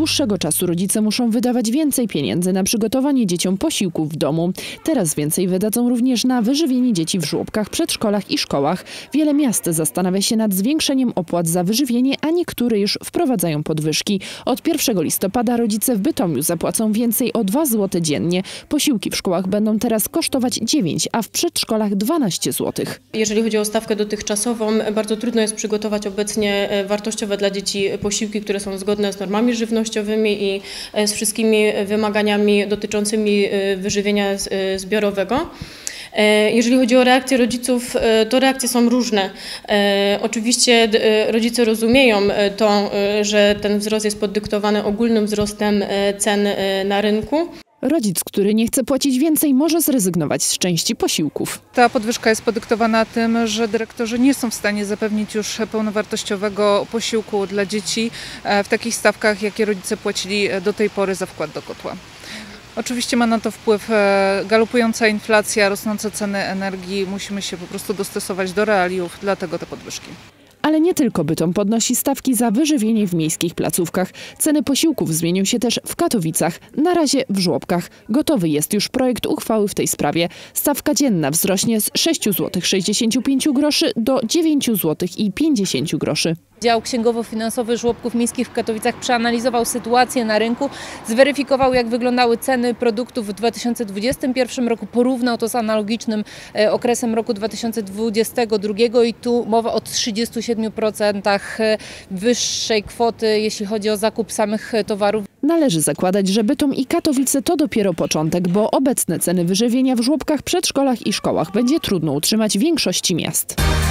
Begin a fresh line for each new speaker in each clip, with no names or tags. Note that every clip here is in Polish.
dłuższego czasu rodzice muszą wydawać więcej pieniędzy na przygotowanie dzieciom posiłków w domu. Teraz więcej wydadzą również na wyżywienie dzieci w żłobkach, przedszkolach i szkołach. Wiele miast zastanawia się nad zwiększeniem opłat za wyżywienie, a niektóre już wprowadzają podwyżki. Od 1 listopada rodzice w Bytomiu zapłacą więcej o 2 zł dziennie. Posiłki w szkołach będą teraz kosztować 9, a w przedszkolach 12 zł.
Jeżeli chodzi o stawkę dotychczasową, bardzo trudno jest przygotować obecnie wartościowe dla dzieci posiłki, które są zgodne z normami żywnościowymi i z wszystkimi wymaganiami dotyczącymi wyżywienia zbiorowego. Jeżeli chodzi o reakcje rodziców, to reakcje są różne. Oczywiście rodzice rozumieją to, że ten wzrost jest podyktowany ogólnym wzrostem cen na rynku.
Rodzic, który nie chce płacić więcej, może zrezygnować z części posiłków.
Ta podwyżka jest podyktowana tym, że dyrektorzy nie są w stanie zapewnić już pełnowartościowego posiłku dla dzieci w takich stawkach, jakie rodzice płacili do tej pory za wkład do kotła. Oczywiście ma na to wpływ galopująca inflacja, rosnące ceny energii. Musimy się po prostu dostosować do realiów, dlatego te podwyżki.
Ale nie tylko Bytom podnosi stawki za wyżywienie w miejskich placówkach. Ceny posiłków zmienią się też w Katowicach, na razie w żłobkach. Gotowy jest już projekt uchwały w tej sprawie. Stawka dzienna wzrośnie z 6,65 zł do 9,50 zł.
Dział księgowo-finansowy żłobków miejskich w Katowicach przeanalizował sytuację na rynku, zweryfikował, jak wyglądały ceny produktów w 2021 roku, porównał to z analogicznym okresem roku 2022 i tu mowa o 37% wyższej kwoty, jeśli chodzi o zakup samych towarów.
Należy zakładać, że Bytom i Katowice to dopiero początek, bo obecne ceny wyżywienia w żłobkach, przedszkolach i szkołach będzie trudno utrzymać w większości miast.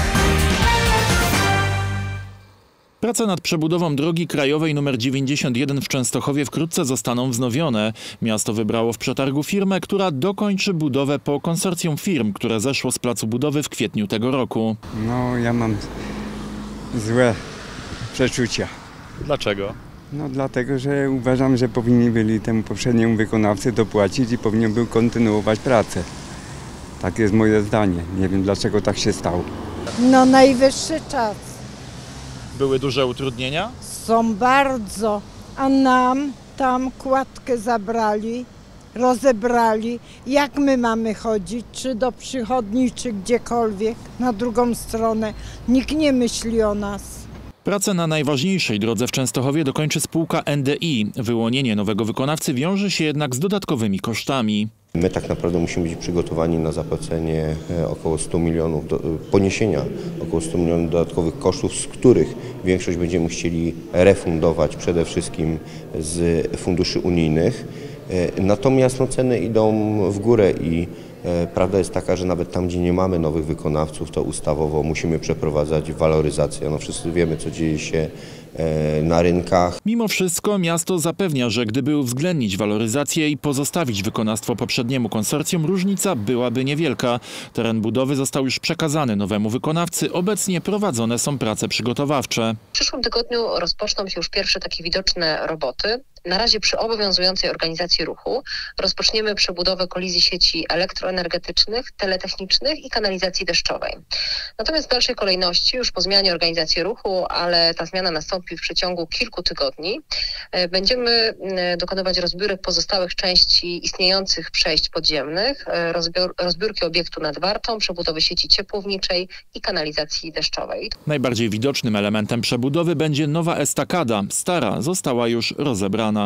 Prace nad przebudową drogi krajowej nr 91 w Częstochowie wkrótce zostaną wznowione. Miasto wybrało w przetargu firmę, która dokończy budowę po konsorcjum firm, które zeszło z placu budowy w kwietniu tego roku.
No, ja mam złe przeczucia.
Dlaczego?
No dlatego, że uważam, że powinni byli temu poprzedniemu wykonawcy dopłacić i powinien był kontynuować pracę. Tak jest moje zdanie. Nie wiem, dlaczego tak się stało.
No najwyższy czas.
Były duże utrudnienia?
Są bardzo, a nam tam kładkę zabrali, rozebrali. Jak my mamy chodzić, czy do przychodni, czy gdziekolwiek, na drugą stronę. Nikt nie myśli o nas.
Pracę na najważniejszej drodze w Częstochowie dokończy spółka NDI. Wyłonienie nowego wykonawcy wiąże się jednak z dodatkowymi kosztami.
My tak naprawdę musimy być przygotowani na zapłacenie około 100 milionów, poniesienia około 100 milionów dodatkowych kosztów, z których większość będziemy chcieli refundować przede wszystkim z funduszy unijnych. Natomiast ceny idą w górę i prawda jest taka, że nawet tam, gdzie nie mamy nowych wykonawców, to ustawowo musimy przeprowadzać waloryzację. No wszyscy wiemy, co dzieje się na rynkach.
Mimo wszystko miasto zapewnia, że gdyby uwzględnić waloryzację i pozostawić wykonawstwo poprzedniemu konsorcjum, różnica byłaby niewielka. Teren budowy został już przekazany nowemu wykonawcy. Obecnie prowadzone są prace przygotowawcze.
W przyszłym tygodniu rozpoczną się już pierwsze takie widoczne roboty. Na razie przy obowiązującej organizacji ruchu rozpoczniemy przebudowę kolizji sieci elektroenergetycznych, teletechnicznych i kanalizacji deszczowej. Natomiast w dalszej kolejności, już po zmianie organizacji ruchu, ale ta zmiana nastąpi w przeciągu kilku tygodni, będziemy dokonywać rozbiórek pozostałych części istniejących przejść podziemnych, rozbiórki obiektu nad Wartą, przebudowy sieci ciepłowniczej i kanalizacji deszczowej.
Najbardziej widocznym elementem przebudowy będzie nowa estakada. Stara została już rozebrana.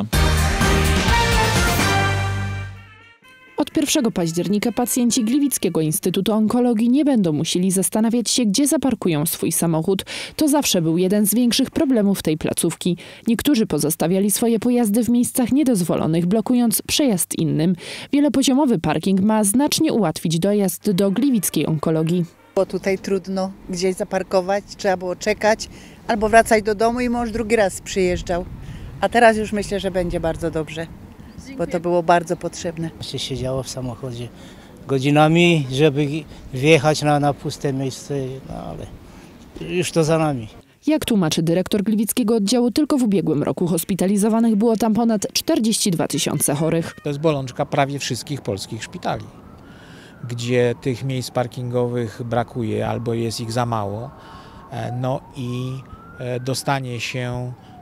Od 1 października pacjenci Gliwickiego Instytutu Onkologii nie będą musieli zastanawiać się, gdzie zaparkują swój samochód. To zawsze był jeden z większych problemów tej placówki. Niektórzy pozostawiali swoje pojazdy w miejscach niedozwolonych, blokując przejazd innym. Wielopoziomowy parking ma znacznie ułatwić dojazd do Gliwickiej Onkologii.
Było tutaj trudno gdzieś zaparkować, trzeba było czekać albo wracać do domu i mąż drugi raz przyjeżdżał. A teraz już myślę, że będzie bardzo dobrze, bo to było bardzo potrzebne.
Się siedziało w samochodzie godzinami, żeby wjechać na puste miejsce, no ale już to za nami.
Jak tłumaczy dyrektor Gliwickiego Oddziału, tylko w ubiegłym roku hospitalizowanych było tam ponad 42 000 chorych.
To jest bolączka prawie wszystkich polskich szpitali, gdzie tych miejsc parkingowych brakuje albo jest ich za mało. No i dostanie się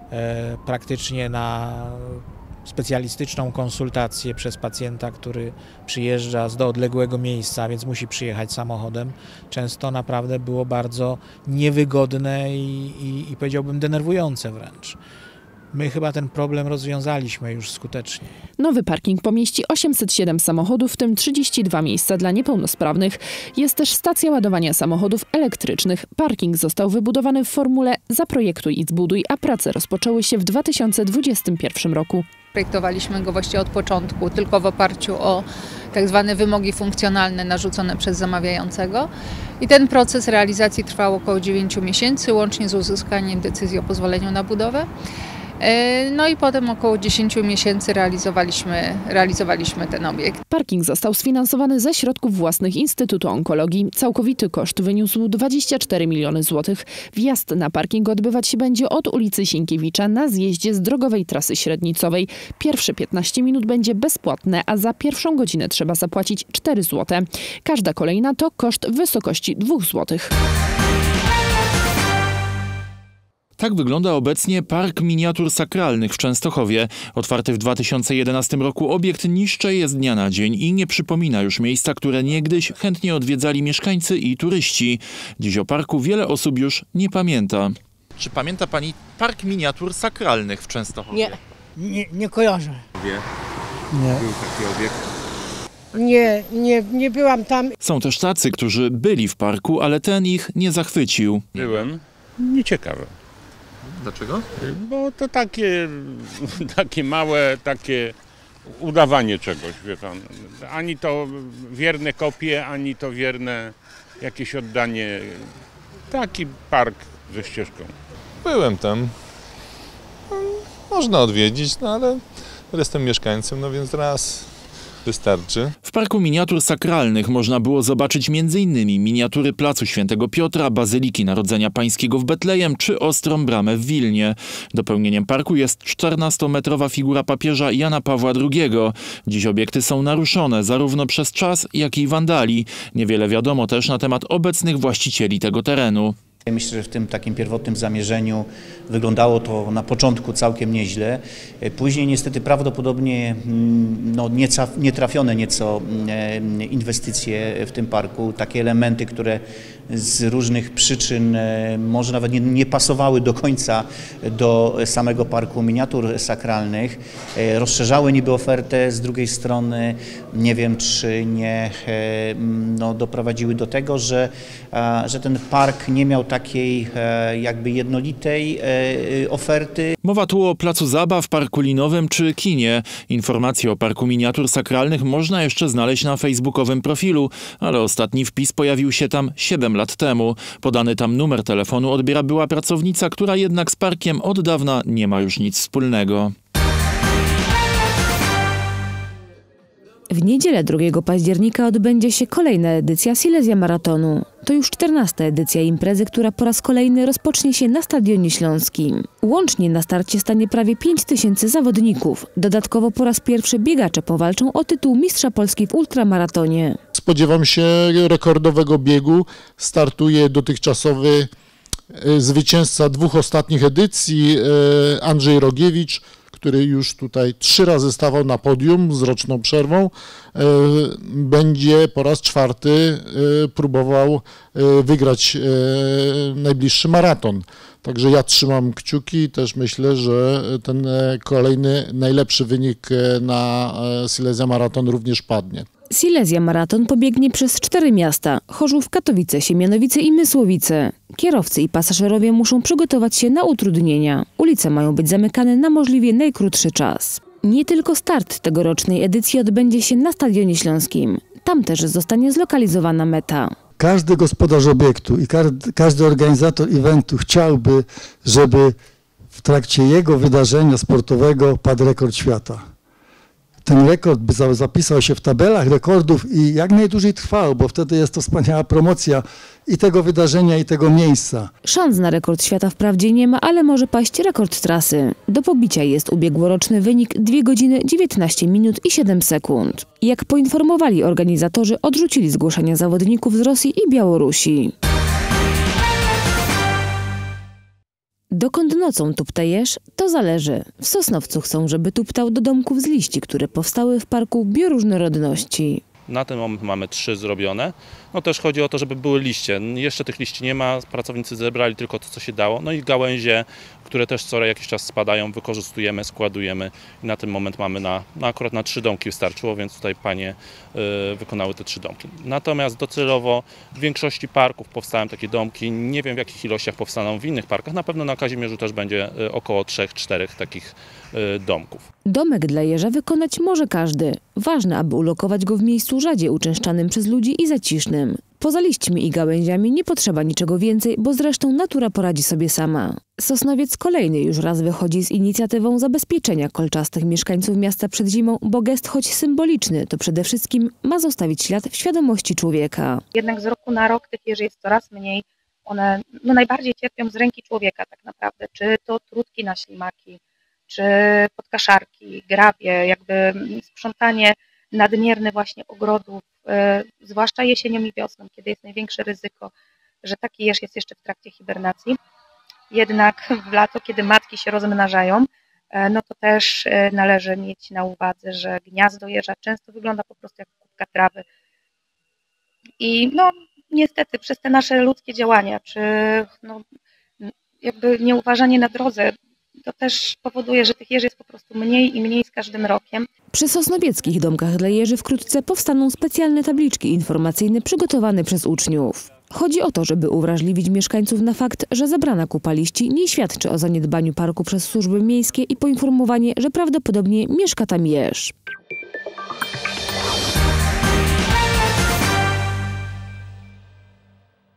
praktycznie na specjalistyczną konsultację przez pacjenta, który przyjeżdża do odległego miejsca, więc musi przyjechać samochodem. Często naprawdę było bardzo niewygodne i powiedziałbym denerwujące wręcz. My chyba ten problem rozwiązaliśmy już skutecznie.
Nowy parking pomieści 807 samochodów, w tym 32 miejsca dla niepełnosprawnych. Jest też stacja ładowania samochodów elektrycznych. Parking został wybudowany w formule zaprojektuj i zbuduj, a prace rozpoczęły się w 2021 roku.
Projektowaliśmy go właściwie od początku, tylko w oparciu o tak zwane wymogi funkcjonalne narzucone przez zamawiającego. I ten proces realizacji trwał około 9 miesięcy, łącznie z uzyskaniem decyzji o pozwoleniu na budowę. No i potem około 10 miesięcy realizowaliśmy ten obiekt.
Parking został sfinansowany ze środków własnych Instytutu Onkologii. Całkowity koszt wyniósł 24 miliony złotych. Wjazd na parking odbywać się będzie od ulicy Sienkiewicza na zjeździe z drogowej trasy średnicowej. Pierwsze 15 minut będzie bezpłatne, a za pierwszą godzinę trzeba zapłacić 4 zł. Każda kolejna to koszt w wysokości 2 złotych.
Tak wygląda obecnie Park Miniatur Sakralnych w Częstochowie. Otwarty w 2011 roku obiekt niszczeje z dnia na dzień i nie przypomina już miejsca, które niegdyś chętnie odwiedzali mieszkańcy i turyści. Dziś o parku wiele osób już nie pamięta. Czy pamięta pani Park Miniatur Sakralnych w Częstochowie?
Nie kojarzę.
Nie. Był taki obiekt?
Nie byłam tam.
Są też tacy, którzy byli w parku, ale ten ich nie zachwycił.
Byłem. Nieciekawe.
Dlaczego?
Bo to takie małe, takie udawanie czegoś, wie pan. Ani to wierne kopie, ani to wierne jakieś oddanie. Taki park ze ścieżką.
Byłem tam. Można odwiedzić, ale jestem mieszkańcem, więc raz wystarczy.
W Parku Miniatur Sakralnych można było zobaczyć m.in. miniatury Placu Świętego Piotra, Bazyliki Narodzenia Pańskiego w Betlejem czy Ostrą Bramę w Wilnie. Dopełnieniem parku jest 14-metrowa figura papieża Jana Pawła II. Dziś obiekty są naruszone zarówno przez czas, jak i wandali. Niewiele wiadomo też na temat obecnych właścicieli tego terenu.
Myślę, że w tym takim pierwotnym zamierzeniu wyglądało to na początku całkiem nieźle. Później niestety prawdopodobnie nietrafione nieco inwestycje w tym parku, takie elementy, które z różnych przyczyn może nawet nie pasowały do końca do samego parku miniatur sakralnych. Rozszerzały niby ofertę, z drugiej strony nie wiem, czy nie doprowadziły do tego, że ten park nie miał takiej jakby jednolitej oferty.
Mowa tu o placu zabaw, parku linowym czy kinie. Informacje o Parku Miniatur Sakralnych można jeszcze znaleźć na facebookowym profilu, ale ostatni wpis pojawił się tam 7 lat temu. Podany tam numer telefonu odbiera była pracownica, która jednak z parkiem od dawna nie ma już nic wspólnego.
W niedzielę 2 października odbędzie się kolejna edycja Silesia Maratonu. To już 14. edycja imprezy, która po raz kolejny rozpocznie się na Stadionie Śląskim. Łącznie na starcie stanie prawie 5000 zawodników. Dodatkowo po raz pierwszy biegacze powalczą o tytuł Mistrza Polski w ultramaratonie.
Spodziewam się rekordowego biegu. Startuje dotychczasowy zwycięzca 2 ostatnich edycji, Andrzej Rogiewicz, który już tutaj 3 razy stawał na podium z roczną przerwą, będzie po raz 4 próbował wygrać najbliższy maraton. Także ja trzymam kciuki i też myślę, że ten kolejny najlepszy wynik na Silesia Maraton również padnie.
Silesia Maraton pobiegnie przez 4 miasta: Chorzów, Katowice, Siemianowice i Mysłowice. Kierowcy i pasażerowie muszą przygotować się na utrudnienia. Ulice mają być zamykane na możliwie najkrótszy czas. Nie tylko start tegorocznej edycji odbędzie się na Stadionie Śląskim. Tam też zostanie zlokalizowana meta.
Każdy gospodarz obiektu i każdy organizator eventu chciałby, żeby w trakcie jego wydarzenia sportowego padł rekord świata. Ten rekord by zapisał się w tabelach rekordów i jak najdłużej trwał, bo wtedy jest to wspaniała promocja i tego wydarzenia, i tego miejsca.
Szans na rekord świata wprawdzie nie ma, ale może paść rekord trasy. Do pobicia jest ubiegłoroczny wynik 2 godziny 19 minut i 7 sekund. Jak poinformowali organizatorzy, odrzucili zgłoszenia zawodników z Rosji i Białorusi. Dokąd nocą tupta jeż? To zależy. W Sosnowcu chcą, żeby tuptał do domków z liści, które powstały w Parku Bioróżnorodności.
Na ten moment mamy 3 zrobione. No też chodzi o to, żeby były liście. Jeszcze tych liści nie ma, pracownicy zebrali tylko to, co się dało. No i gałęzie, które też co jakiś czas spadają, wykorzystujemy, składujemy. I na ten moment mamy akurat na 3 domki wystarczyło, więc tutaj panie wykonały te 3 domki. Natomiast docelowo w większości parków powstają takie domki. Nie wiem, w jakich ilościach powstaną w innych parkach. Na pewno na Kazimierzu też będzie około 3-4 takich domków.
Domek dla jeża wykonać może każdy. Ważne, aby ulokować go w miejscu rzadziej uczęszczanym przez ludzi i zacisznym. Poza liśćmi i gałęziami nie potrzeba niczego więcej, bo zresztą natura poradzi sobie sama. Sosnowiec kolejny już raz wychodzi z inicjatywą zabezpieczenia kolczastych mieszkańców miasta przed zimą, bo gest choć symboliczny, to przede wszystkim ma zostawić ślad w świadomości człowieka.
Jednak z roku na rok tych jeży jest coraz mniej. One najbardziej cierpią z ręki człowieka tak naprawdę. Czy to trutki na ślimaki, czy podkaszarki, grabie, jakby sprzątanie nadmierne właśnie ogrodów, zwłaszcza jesienią i wiosną, kiedy jest największe ryzyko, że taki jeż jest jeszcze w trakcie hibernacji. Jednak w lato, kiedy matki się rozmnażają, no to też należy mieć na uwadze, że gniazdo jeża często wygląda po prostu jak kubka trawy. I no niestety przez te nasze ludzkie działania, czy jakby nieuważanie na drodze, to też powoduje, że tych jeży jest po prostu mniej i mniej z każdym rokiem.
Przy sosnowieckich domkach dla jeży wkrótce powstaną specjalne tabliczki informacyjne przygotowane przez uczniów. Chodzi o to, żeby uwrażliwić mieszkańców na fakt, że zabrana kupa liści nie świadczy o zaniedbaniu parku przez służby miejskie i poinformowanie, że prawdopodobnie mieszka tam jeż.